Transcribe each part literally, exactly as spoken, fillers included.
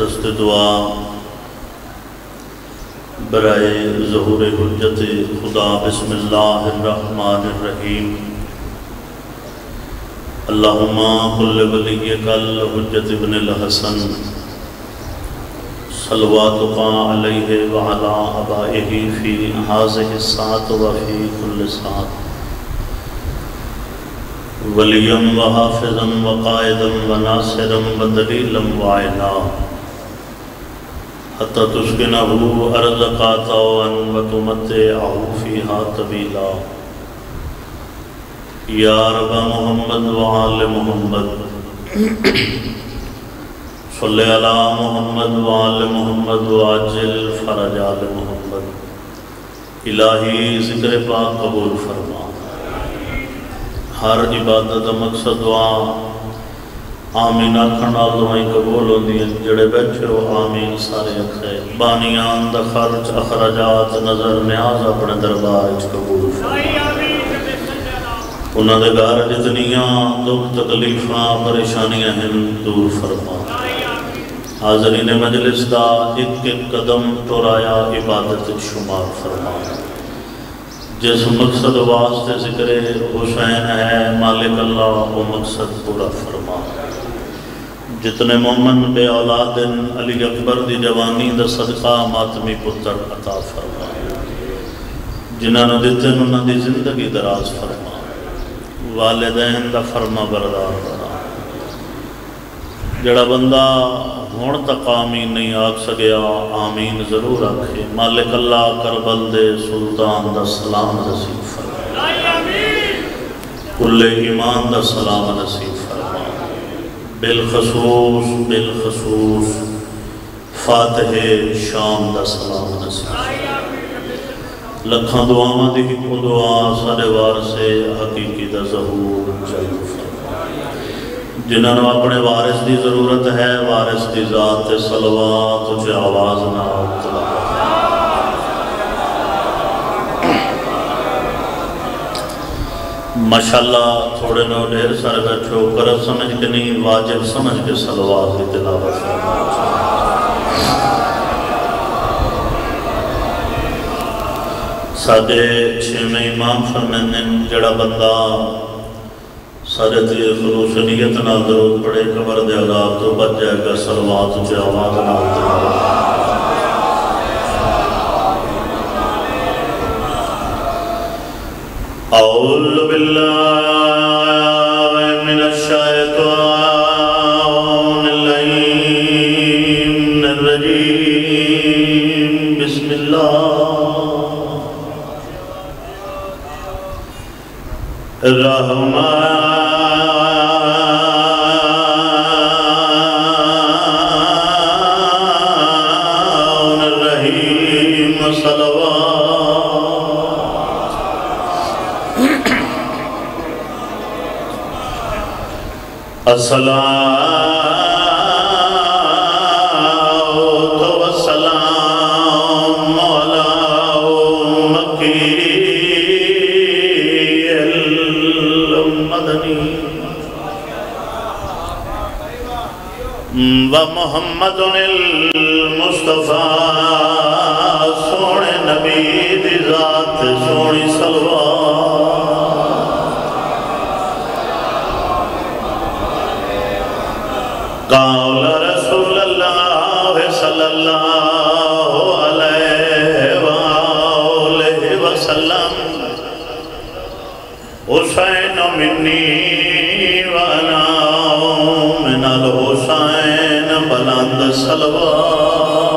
دست دعا برائے ظہور حجت خدا بسم اللہ الرحمن الرحیم اللہم کل ولیک الحجت ابن الحسن صلواتک علیہ وعلا آبائہ فی ہذہ الساعۃ وفی کل ساعۃ ولیم و حافظا و قائدا و ناصرا و دلیلا و عینا حتی تسکنہ ارضک طوعا و تمتعہ فیہا طویلا یا رب محمد و آل محمد صلی علی محمد و آل محمد و عجل فرج آل محمد الہی ذکر پاک قبول فرما ہر عبادت مقصد دعا آمین آکھن نال دعائیں قبول ہوندی ہیں جڑے بیٹھے ہو آمین سارے اکھے بانیان دا خرچ اخراجات نظر نیاز اپنے دربار وچ قبول فرما انہاں دے گھر جتنیاں دکھ تکلیفاں پریشانیاں ہیں دور فرما حاضرین مجلس دا ایک ایک قدم ٹورایا عبادت شمار فرما جس مقصد واسطے ذکر حسین ہے مالک اللہ وہ مقصد پورا فرما جتنے مومن بے اولاد علی اکبر دی جوانی دا صدقہ ماتمی پتر عطا فرما جنہاں نے دیتے انہاں دی زندگی دراز فرما والدین دا فرما بردار بنا جڑا بندہ ہون تک آمین نہیں آکھ سکیا آمین ضرور آکھے مالک اللہ کربل دے سلطان دا سلام نصیب فرما کل ایمان دا سلام نصیب فرما بالخصوص بالخصوص فاتح شام دا سلام نصیب فرما لکھاں دعاواں دی کو دعا سارے وار سے حقیقی دا ظہور جلد فرما جنہوں نے اپنے وارث دی ضرورت ہے وارث دی ذات صلوات تجھے آواز نہ اطلاع ماشاءاللہ تھوڑے نو ڈھیر سارے بیٹھو کرب سمجھ کے نہیں واجب سمجھ کے صلوات کی تلاوت فرما سادے چھویں امام فرمائیں جڑا بندہ سارے تیئے خلوص نیت نہ درود پڑے قبر دے عذاب تو بچ جائے گا صلوات تجھے آواز نہ اطلاع اعوذ باللہ من الشیطان اللعین الرجیم بسم اللہ الرحمن الصلاة والسلام على مكي المدني ومحمد المصطفى سونے نبی دی ذات سونی صلوات قول رسول اللہ صلی اللہ علیہ وآلہ وسلم حسین منی وانا من الحسین بلند صلوات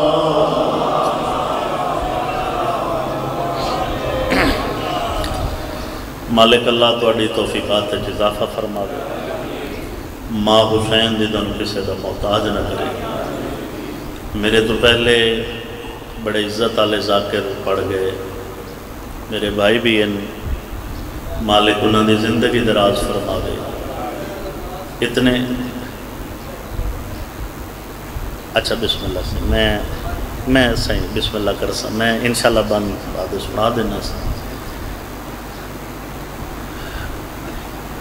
مالک اللہ توڑی توفیقات اضافہ فرما دے ماں حسین دی دن کسے دا محتاج نہ کرے میرے تو پہلے بڑے عزت والے ذاکر پڑھ گئے میرے بھائی بھی ان مالک انہوں نے زندگی دراز فرما دے اتنے اچھا بسم اللہ سے میں میں صحیح بسم اللہ کر سا میں انشاءاللہ بند بات سنا دینا سا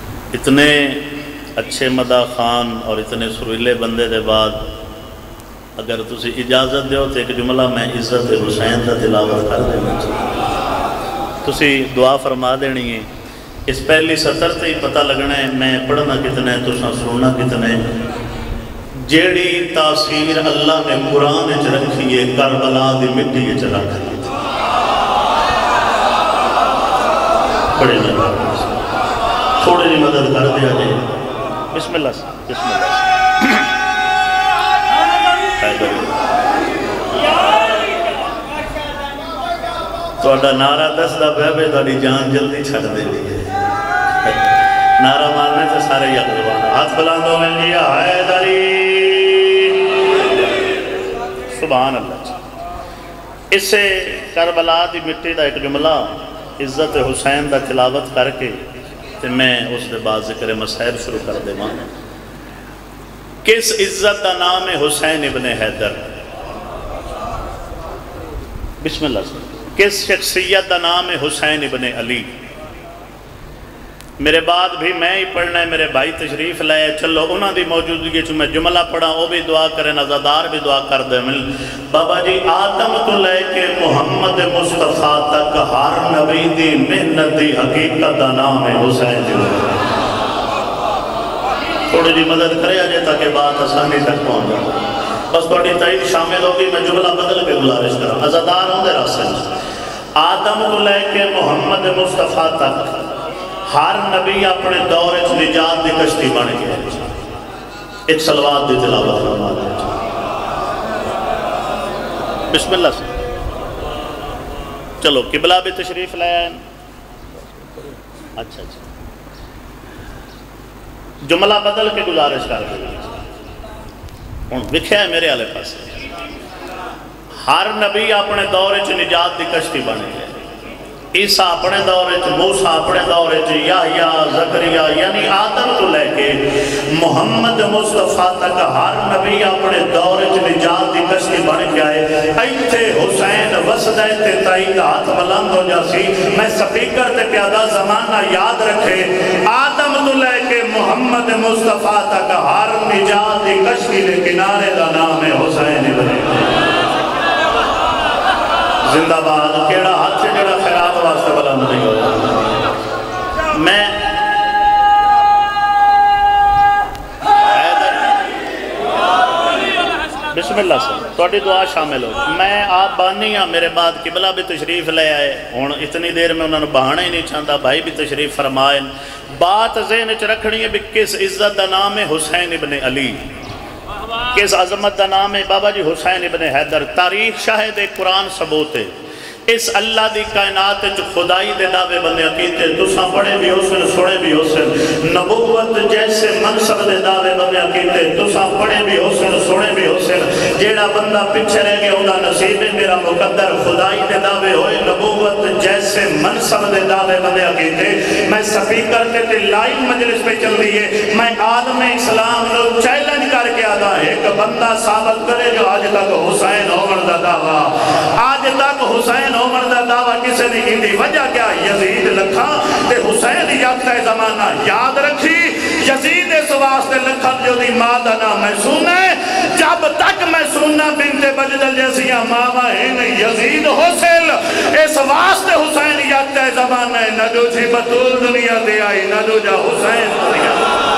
اتنے اچھے مداح خان اور اتنے سریلے بندے دے بعد اگر تسی اجازت دیو تو ایک جملہ میں عزت حسین دا تلاوت کر دینا چاہیے، تسی دعا فرما دینی ہے۔ اس پہلی سطر سے ہی پتہ لگنا ہے میں پڑھنا کتنا ہے تساں سننا کتنا ہے۔ جیڑی تاثیر اللہ نے قرآن وچ رکھی ہے کربلا دی مٹی وچ رکھ دی بڑے مدد تھوڑی جی مدد کر دیا جائے۔ بسم اللہ سے بسم اللہ سے توڑا نعرہ دس دا بے توڑی جان جلدی چھڑ دے لیے نعرہ مارنے سے سارے یقلوانا ہاتھ بلاندوں میں لیا حیدری سبحان اللہ۔ اس سے کربلا دی مٹی دا ایک جملہ عزت حسین دا تلاوت کر کے تو میں اس دے بعد ذکر مسائب شروع کر دے ماں۔ کس عزت دا نام ہے حسین ابن حیدر؟ بسم اللہ سے۔ کس شخصیت دا نام ہے حسین ابن علی؟ میرے بعد بھی میں ہی پڑھنا ہے، میرے بھائی تشریف لائے چلو انہاں دی موجودگی چو میں جملہ پڑھا وہ بھی دعا کریں، نظردار بھی دعا کر دیں۔ بابا جی آدم تو لے کے محمد مصطفیٰ تک ہر نبی دی محنت دی حقیقت دا نام ہے حسین جو تھوڑی جی مدد کرے آجے تاکہ بات آسانی تک پہنچ جائے۔ بس تھوڑی تائید شامل ہوگی میں جملہ بدل کے گزارش کروں۔ عزادار ہوں دے راستے آدم تو لے کے محمد مصطفیٰ تک ہر نبی اپنے دور اچھ نجات دی کشتی بن گیا۔ ایک صلوات دی تلاوت فرما دے بسم اللہ سے۔ چلو قبلہ بھی تشریف لائے ہیں۔ اچھا اچھا جملہ بدل کے گزارش کر دیں۔ ہوں وکھیا ہے میرے آلے پاس ہر نبی اپنے دور اچھ نجات دی کشتی بن گیا۔ عیسیٰ اپنے دور اچھ، موسیٰ اپنے دور اچھ، یحییٰ، زکریا یعنی آدم تو لے کے محمد مصطفیٰ تک ہر نبی اپنے دور اچھ نجات دی کشتی بن کے آئے۔ ایتھے حسین وسدہ تے تائید ہاتھ بلند ہو جاسی میں سپیکر تے پیادہ زمانہ یاد رکھے آدم تو لے کے محمد مصطفیٰ تک ہر نجات دی کشتی دے کنارے دا نام ہے حسین ابن زندہ باد کیڑا ہاتھ سے جڑا خیرات واسطے بلند نہیں ہویا۔ میں بسم اللہ سے توڑی دعا شامل ہو۔ میں آپ بانی ہاں میرے بعد قبلہ بھی تشریف لے آئے ہون اتنی دیر میں انہوں نے بہانا ہی نہیں چاہتا بھائی بھی تشریف فرمائیں۔ بات ذہن اچھ رکھنی ہے بھی کس عزت دا نام ہے حسین ابن علی، کس عظمت دا نام ہے بابا جی حسین ابن حیدر۔ تاریخ شاہد قرآن ثبوت ہے اس اللہ دی کائنات جو خدائی دے دعوے بندے عقیدے تساں پڑھے بھی حسن سنے بھی حسن نبوت جیسے منصب دے دعوے بندے عقیدے تساں پڑھے بھی حسن سنے بھی حسن جیڑا بندہ پچھے رہ گئے ہونا نصیب میرا مقدر خدائی دے دعوے ہوئے نبوت جیسے منصب دے دعوے بندے عقیدے۔ میں سپیکر کے تے لائیو مجلس پہ چل رہی ہے میں عالم اسلام لوگ چیلنج کر کے آدھا ہے ایک بندہ ثابت کرے جو آج تک حسین عمر دا دعویٰ آج تک حسین عمر دا دعویٰ کسے نے کی دی وجہ کیا یزید لکھا تے حسین یکتا زمانہ یاد رکھی یزید اس واسطے لکھا جو دی مادہ نہ میں سنے جب تک میں سننا بنت بجدل جیسی ماما ہے یزید حسین اس واسطے حسین یکتا زمانہ ہے نہ جو جھی بطول دنیا دے آئی نہ جو جا حسین دنیا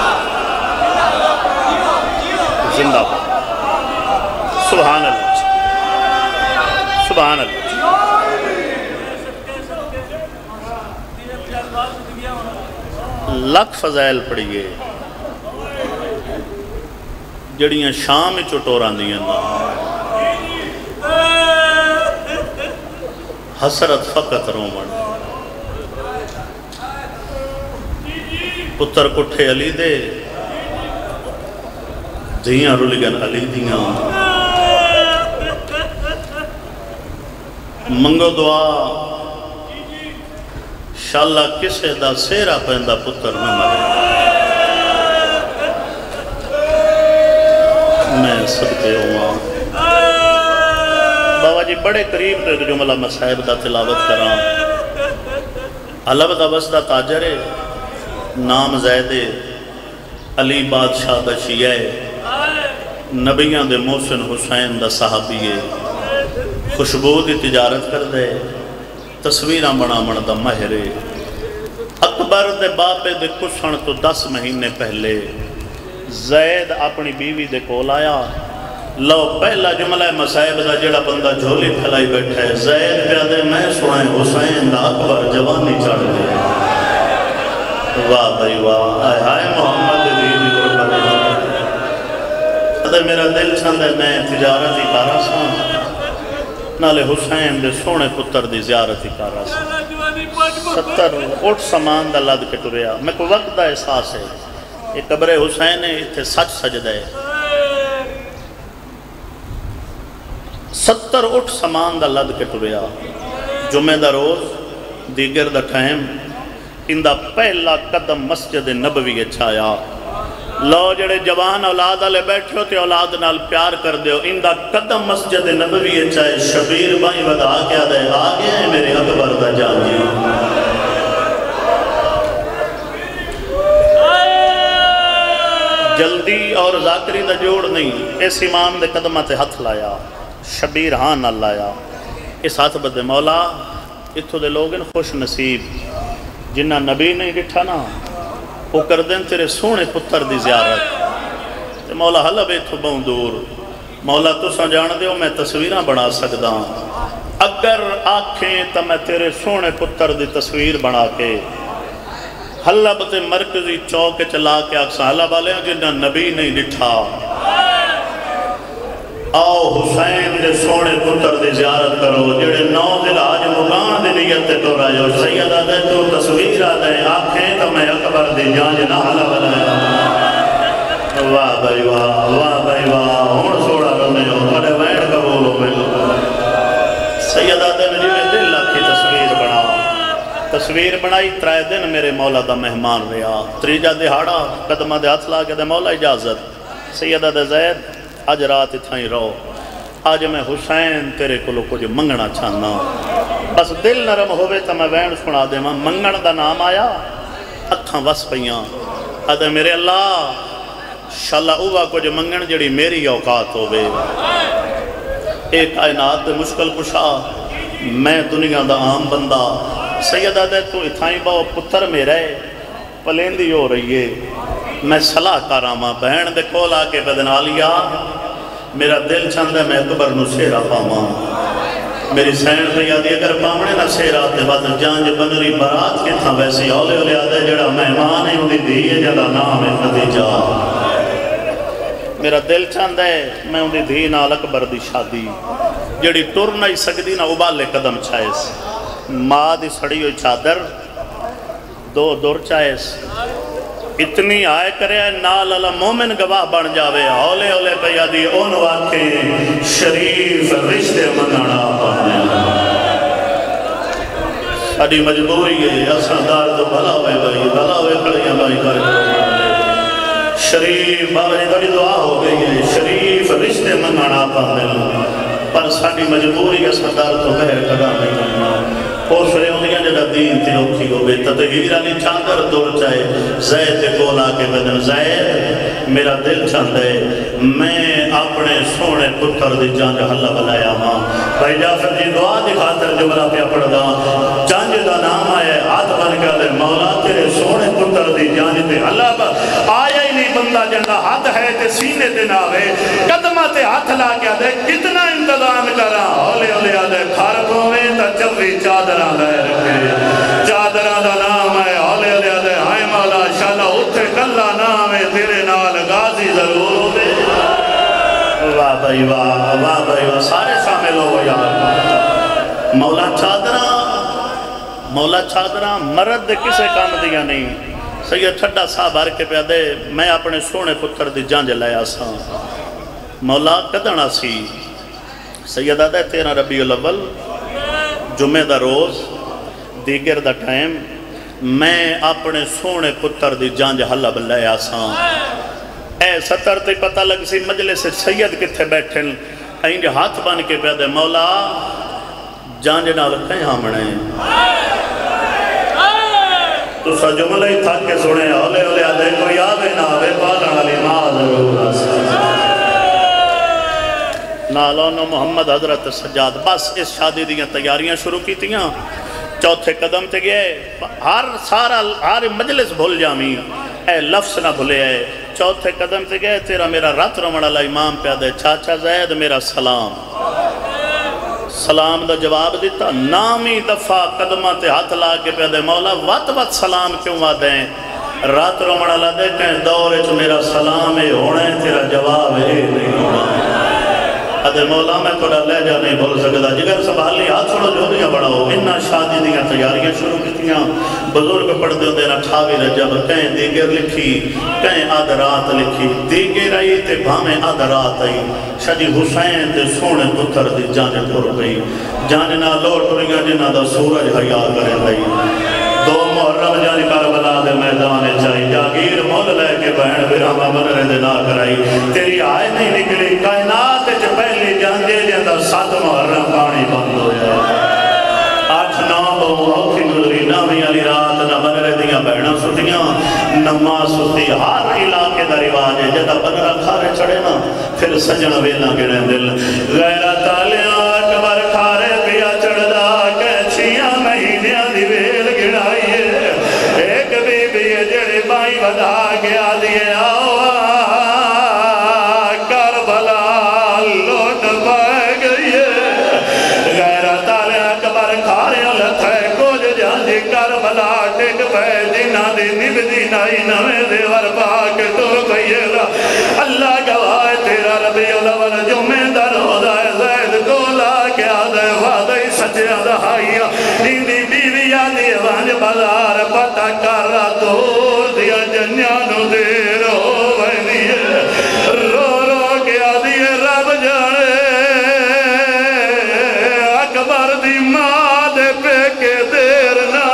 زندہ سبحان اللہ سبحان اللہ لکھ فضائل پڑھئے جڑیاں شام چٹوران دیاں حسرت فقط رومن پتر کٹھے علی دے دھیاں رلگن علی دیاں منگو دعا شاءاللہ کسے دا سیرہ پہندہ پتر نہ مرے میں صدقے ہوا بابا جی بڑے قریب تو ایک جملہ مسائب دا تلاوت کرام علب دا بس دا تاجر نام زید علی بادشاہ دا شیعہ نبیاں دے محسن حسین دا صحابی ہے، خوشبو دی تجارت کر دے، تصویراں بناون دا ماہر ہے۔ اکبر دے باپے دے کسن تو دس مہینے پہلے زید اپنی بیوی دے کول آیا، لو پہلا جملہ مصائب دا جڑا بندہ جھولی پھیلائی بیٹھا ہے، زید پہ دے میں سنائیں حسین دا اکبر جوانی چڑھ دے۔ واہ بھائی واہ، آئے ہائے محمد دی قربت۔ ادھر میرا دل چند ہے میں تجارت ہی کارا سا، نالے حسین دے سونے پتر دی زیارت ہی کارا سا۔ ستر اٹھ سامان دا لد کے ٹریا، میں کو وقت دا احساس ہے، یہ قبر حسین ہے، اتھے سچ سجدہ ہے۔ ستر اٹھ سامان دا لد کے ٹریا، جمعہ دا روز دیگر دا ٹائم، اندہ پہلا قدم مسجد نبوی چھایا۔ لو جڑے جوان اولاد آلے بیٹھے ہوتے اولاد نال پیار کر دیو، اندہ قدم مسجد نبوی چھائے، شبیر بھائی ودا کیا دے، آگے ہیں میرے اکبر دا جان جی۔ جلدی اور ذاکری دا جوڑ نہیں، اس امام دے قدمہ تے ہتھ لایا، شبیر ہاں نہ لایا۔ اس ہاتھ بدے مولا اتھو دے لوگن خوش نصیب جنہ نبی نہیں ڈٹھا نا، وہ کر دیں تیرے سونے پتر دی زیارت۔ مولا حلب اتھو بہن دور، مولا تو سا جان دیو میں تصویرہ بنا سکدا، اگر آنکھیں تا میں تیرے سونے پتر دی تصویر بنا کے حلب تے مرکزی چوک چلا کے اکسا حلب والے ہیں جنہ نبی نہیں ڈٹھا، آؤ حسین دے سونے پتر دی زیارت کرو، جڑے نو دل آج مقام دے نیت تو رہے ہو، سیدہ دے تو تصویر آدھے آنکھیں تو میں اکبر دی جان جنا حلب والے ہیں۔ واہ بھائی واہ، واہ بھائی واہ، ہون سوڑا رہنے ہو، بڑے وین قبول ہو میں۔ سیدہ دے مجھے میں دل لاکھی تصویر بنا، تصویر بنائی ترائے دن میرے مولا دا مہمان رہا، تریجہ دہاڑا قدمہ دے ہاتھ لاکے دے مولا اجازت، سیدہ دے زید آج رات اتھائیں رہو، آج میں حسین تیرے کو کچھ منگنا چاہنا، بس دل نرم ہوئے تا میں وین سنا دے ماں منگن دا نام آیا، اکھاں وس پئیاں، آدھے میرے اللہ شاءاللہ اوہ کچھ منگن جڑی میری اوقات ہوئے، ایک کائنات دے مشکل کشا، میں دنیا دا عام بندہ، سیدہ دے تو اتھائیں باؤ پتر میرے پلیندی ہو رہی ہے، میں صلاح کراما بہن دے کھولا کے بدنا لیا، میرا دل چند ہے میں اکبر نو سیرہ پاما، میری سین خیادی اگر پامنے نہ سیرہ تے بعد جانج بنری برات کے تھا ویسی اولے اولے آدھے جڑا مہمان ہے اندھی دیئے جڑا نام ہے خدیجہ، میرا دل چند ہے میں اندھی دی نال اکبر دی شادی، جڑی ٹر نہیں سکتی نہ ابالے قدم چھائیس، ماں دی سڑی ہوئی چادر دو دور چھائیس، اتنی آئے کرے نال اللہ مومن گواہ بن جاوے، اولے اولے پہ دی اون واقعی شریف رشتے منانا پانے ساڑی مجبوری ہے، اسندار تو بھلا ہوئے بھائی، بھلا ہوئے کھڑیاں بھائی کر شریف بابا جی بڑی دعا ہو گئی ہے، شریف رشتے منانا پانے پر ساڑی مجبوری ہے، اسندار تو بہر کھڑا نہیں کرنا، پوچھرے ہوندیاں جڑا دین تے اوکھی ہو بے تطہیر علی چاندر دور چاہے، زید تے کولا کے بدن زید میرا دل چاند ہے میں اپنے سونے پتر دی جانج حلہ بلایا ماں، بھائی جعفر جی دعا دی خاطر جملہ پہ پڑھ دا، جانج دا نام آئے ہاتھ بن کر دے مولا تیرے سونے پتر دی جانج تے حلہ بلایا، آیا ہی نہیں بندہ جنہ ہاتھ ہے تے سینے تے ناوے، قدمہ تے ہاتھ لا کے دے کتنا انتظام کرا، اولے اولے آدھے کھارک ہوئے تا چوی چادر چادرہ دا نام ہے، اولے اولے آدھے ہائے مولا شاءاللہ اتھے کلہ نام ہے، تیرے نال غازی ضرور ہوئے، واہ بھائی واہ، واہ بھائی واہ، سارے شامل ہو یار، مولا چادرہ مولا چادرہ مرد کسے کام دیا نہیں، سید ٹھڈا صاحب ہر کے پیادے میں اپنے سونے پتر دی جانج لیا سا، مولا کدنا سی، سید آدھے تیرہ ربیع الاول جمعہ دا روز دیگر دا ٹائم میں اپنے سونے پتر دی جانج حلب لے آساں، اے ستر تے پتہ لگ سی مجلس سید کتھے بیٹھن، اینج ہاتھ بن کے پیادے مولا جانج نال کہیں منے، تو سا جملہ ہی تھا کے سنے اولے اولے آدھے کوئی آوے نہ آوے پالن علی ماں ضرور آسا، نالون محمد حضرت سجاد بس اس شادی دیاں تیاریاں شروع کی تیاں چوتھے قدم تے گئے ہر سارا ہر مجلس بھول جامی اے لفظ نہ بھولے اے چوتھے قدم تے گئے تیرا میرا رات رمڑ اللہ امام پہ دے چاچا زید میرا سلام سلام دا جواب دیتا نامی دفعہ قدمہ تے ہاتھ لا کے پہ دے مولا وقت وقت سلام کیوں آ دیں رات رمڑ اللہ دے کہیں دورے چ میرا سلام ہے ہونے تیرا جواب ہے نہیں ہونا ادھے مولا میں تھوڑا لے جا نہیں بول سکتا جگر سنبھالی ہاتھ چھوڑو جو دیاں بڑھاؤ انہا شادی دیاں تیاریاں شروع کیتیاں بزرگ پڑھ دیو دینا ٹھاوی رجب کہیں دیگر لکھی کہیں آدھ رات لکھی دیگر آئی تے بھامیں آدھ رات آئی شجی حسین تے سونے پتر دی جانے پور گئی جانے نہ لوٹ رہی جنہ دا سورج حیا کرے گئی دو محرم جانی کربلا دے میدان چاہی جاگیر مول لے کے بہن برامہ منرے دے نہ کرائی تیری آئے نہیں نکلی کائنات چ پہلی جانجے جندہ سات محرم پانی بند ہو جائے آٹھ نو بہو اوکھی گزری نامی علی رات نہ منرے دیا بہنہ سٹیاں نماز سٹی ہر علاقے دا رواج ہے جدہ بنرہ کھارے چڑھے نا پھر سجن ویلہ گڑے دل غیرت علیہ اکبر کھارے پیا چڑھ دا کچھیاں مہینیاں دی ویل گڑائیے ایک بی بی جڑی بائی بدا گیا دیئے آؤ کربلا لوٹ پائے گئیے غیرت علیہ اکبر کھارے لتھے کچھ جاندی کربلا ٹک پہ جنہ دی نب دینائی نوے دیور پاک تر گئیے اللہ گواہ تیرا ربی الاول جمعہ در ہودا ہے زید کولا کیا دے وعدہ سچے دہائیا دیندی بیوی آدھی وانج بازار پتہ کر رہا دور دیا جنیانو دیر ہو بینی رو رو کیا دیئے رب جانے اکبر دی ماں دے پہ کے دیر نہ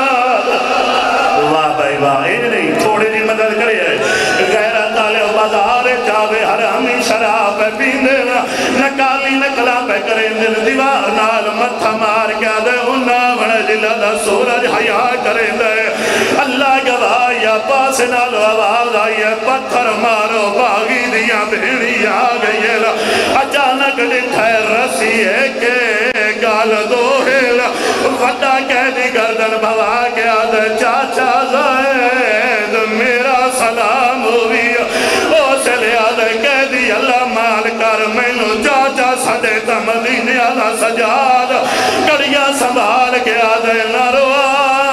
واہ بھائی واہ یہ نہیں تھوڑی جی مدد کرے غیرت علیہ بازار چاوے حرامی شراب پیندے نکالی نکلا پہ کریں دل دیوار نال متھا مار کیا دے انہا بڑا جلہ دا سورج حیاء کریں دے اللہ گواہ یا پاس نالو آواز آئی ہے پتھر مارو باغی دیا بھیڑی آگئی ہے اچانک لکھے رسی ہے کہ گال دو ہیل وڈا کہہ دی گردن بھوا کیا دے چاچا زید میرا سلام ہوئی او سے لیا دے کہہ دی اللہ مال کر میں نو چاچا سدے تمدینے اللہ سجاد کڑیا سنبھال گیا دے نروا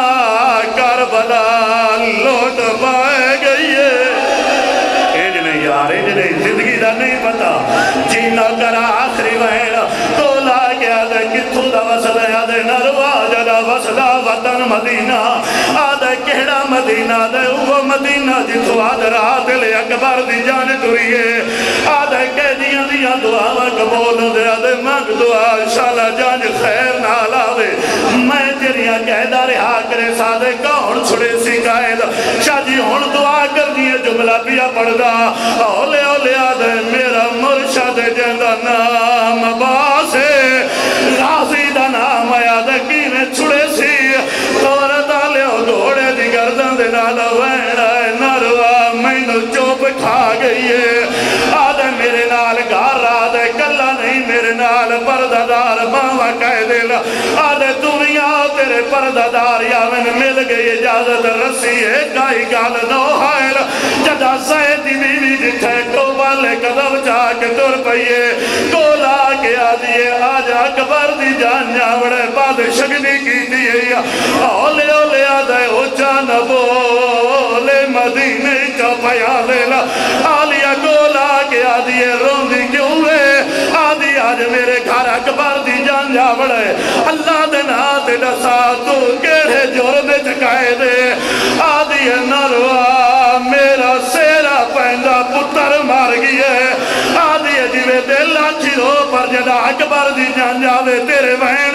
کربلا لوٹ پائے گئی ہے ایج نہیں یار ایج نہیں زندگی دا نہیں پتا جینا کرا آخری وین تولا گیا دے کتھو دا وصل ہے دے نروا جدا وصلہ وطن مدینہ آدھے کہڑا مدینہ دے وہ مدینہ جتو آدھ رات لے اکبر دی جان ٹوئیے آدھے کہہ دیا دیا دعا قبول دے آدھے مانگ دعا انشاءاللہ جان خیر نالا دے میں تیریاں کہدہ رہا کرے سادے کون چھڑے سی قائد شاہ جی ہون دعا کر دیئے جملہ پیا پڑھ دا اولے اولے آدھے میرا مرشد جندہ نام باسے غازی دا نام آدھے کینے چھڑے سی دورت آلے ہو دوڑے دی گردن دے نالا ویڑا نروا میں نو چوپ کھا گئی ہے آدھے میرے نال گار آدھے کلا نہیں میرے نال پردادار باوہ کہہ دل آدھے دنیا تیرے پردادار یاوین مل گئی اجازت رسی ہے کائی گال نو حائل جدا سیدی بیوی جتھے کو والے قدم جا کے تر پئیے کولا کے آدھیے آج اکبر دی جان جاوڑے بعد شگنی کی دیئے اولے اولے آدھے اچھا نبولے مدینے چوپیا دیلا آلیا کولا کے آدھیے روندی کیوں ہے آدھی آج میرے گھر اکبر دی جان جاوڑے اللہ دے نات ڈسا تو کیڑے جور میں چکائے دے آدھی نروا میرا سیرا پہندہ پتر مار گئے آدھی جیوے دل اچھی رو پر جدا اکبر دی جان جاوے تیرے وہیں